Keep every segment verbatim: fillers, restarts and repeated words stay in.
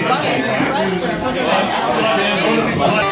button to press to put it in elevator.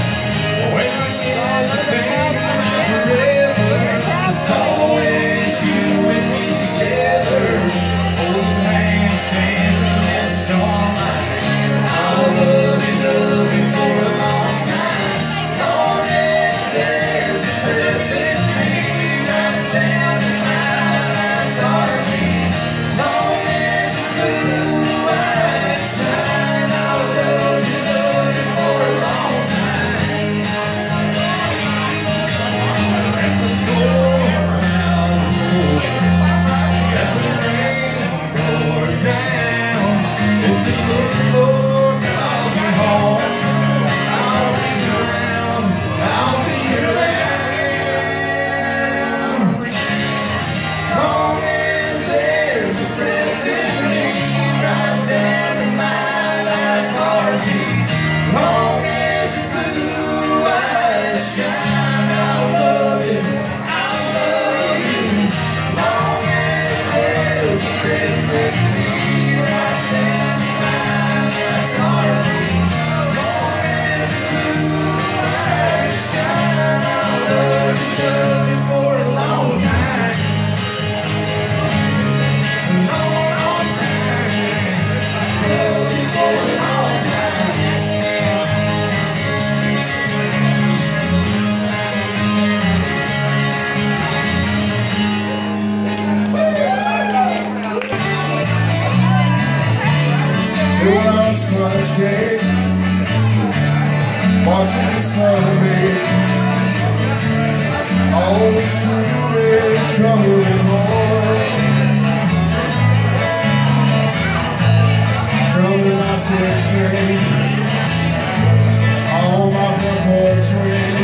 Always much day, watching the sunbathe. All those two days covered in oil, drumming my six string on my front porch swing.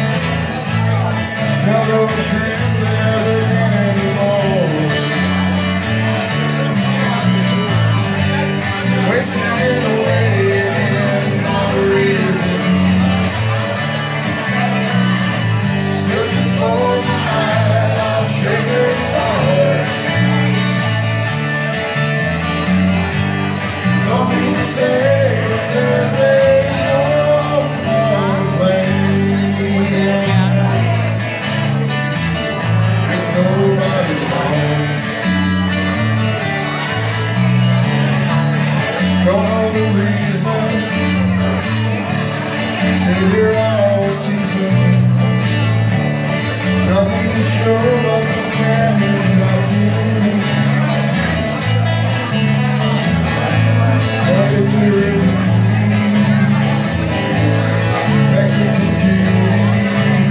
Smell those trees never anymore. Wasting away in Miramichi, searching for the night I'll shake her soul. Some people say there's a home place, it's nobody's home. Don't know the reason, stay here all season. Nothing to show but this canyon not to. But it's a river Mexican beauty.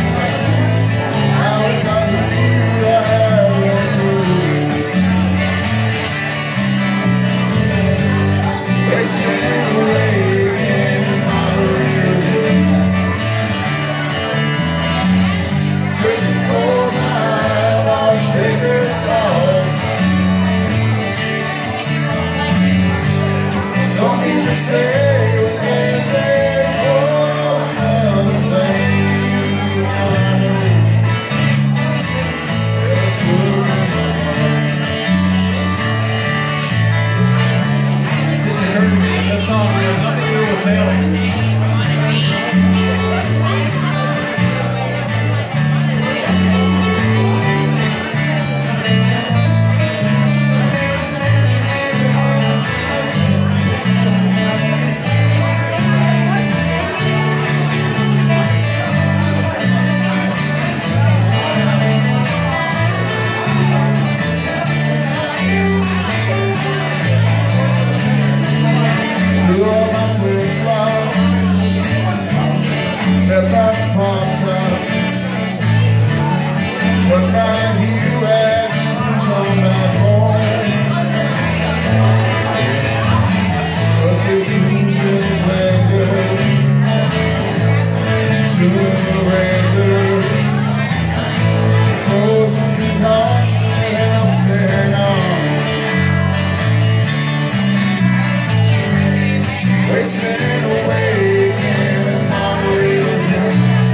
How it got to be, I have no clue. Wasting away in Miramichi, searching for the night I'll shake her soul. Some people say there's a whole other place. I know it's It just occurred to me that this song has nothing to do with sailing. Step out the pop top, put my heel at on back home. But the blues in the blender, soon surrender. Close and concoction that helps me hang on. Wasting away in my way,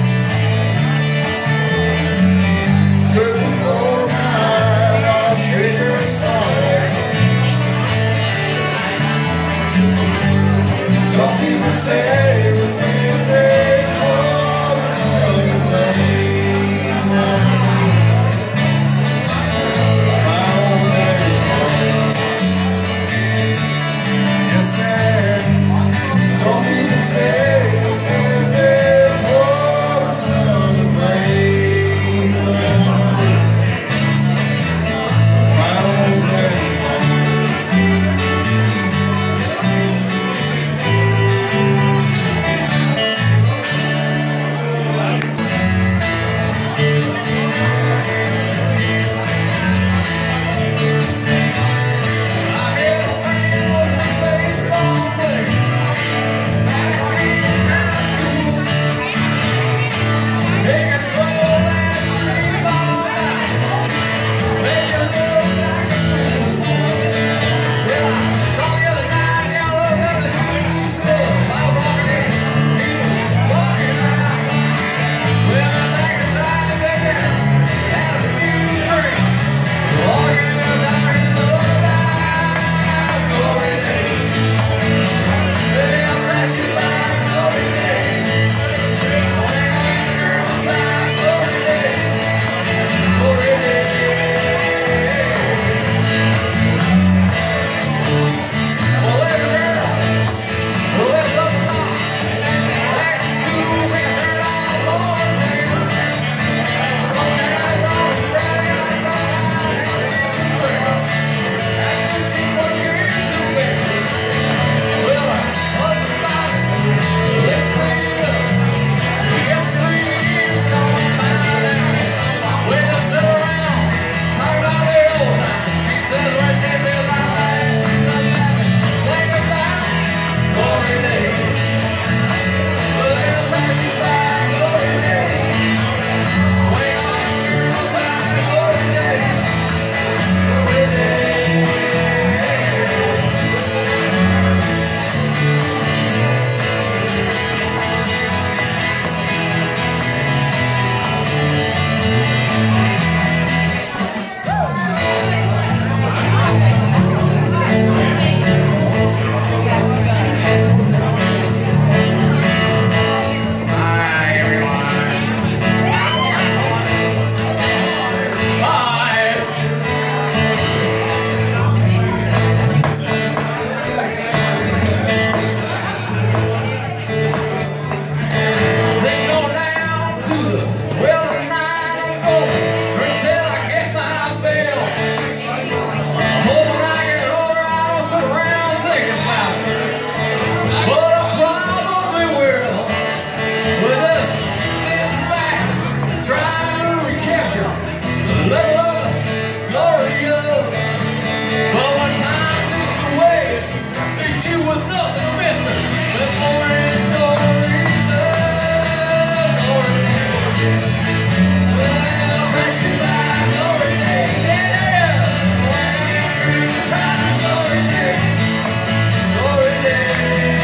searching for the night I'll shake her soul. Some people say there's a whole other place. It's my own name. Yes, and some people say there's a whole other place. It's my own name. with nothing, mister. With glory, glory, love, glory, glory. Well, bless you by glory day, yeah. When you try glory day, glory day.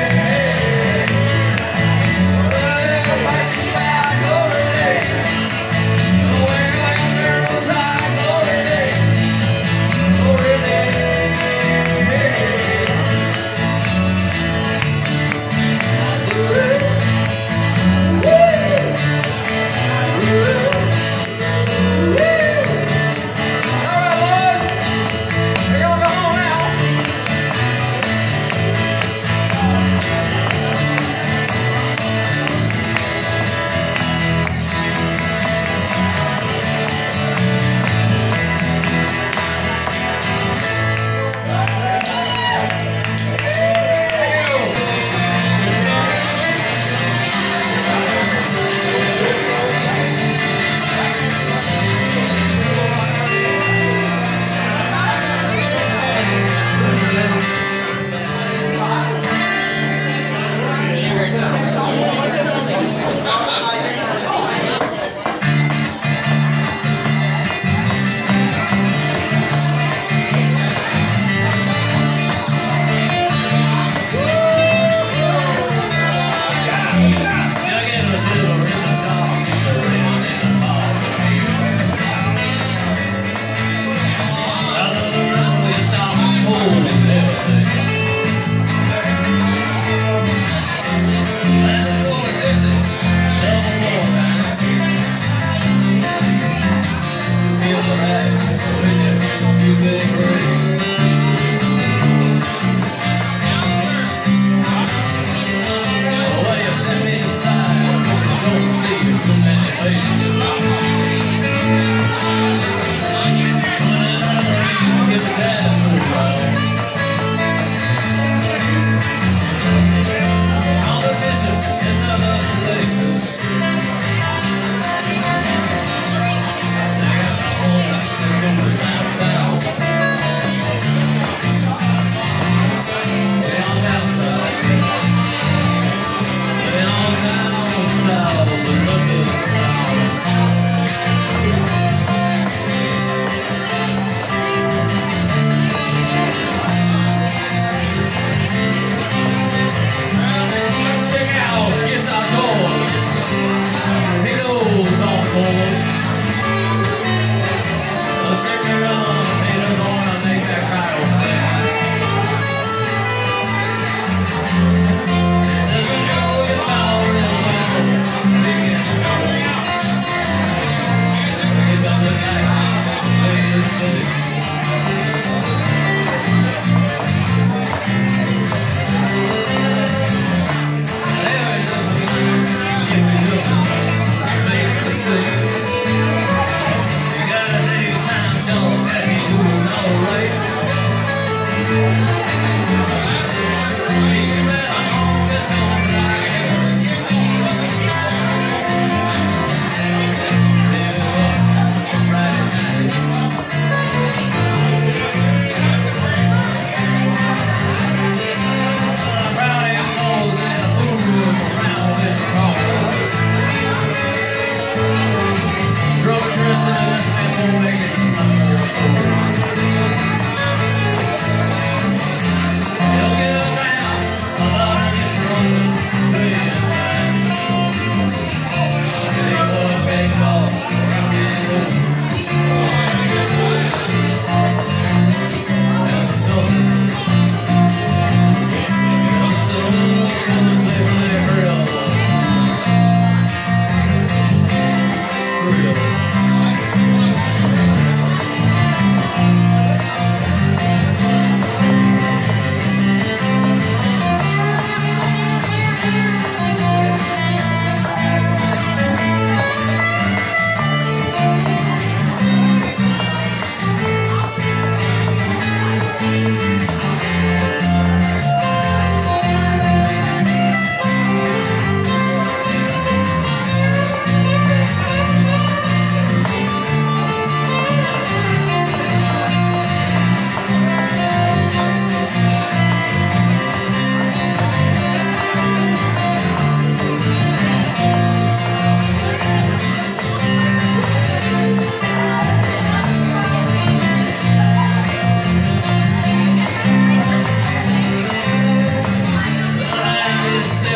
Well, bless you by glory day. When you try glory day, glory day.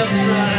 just right.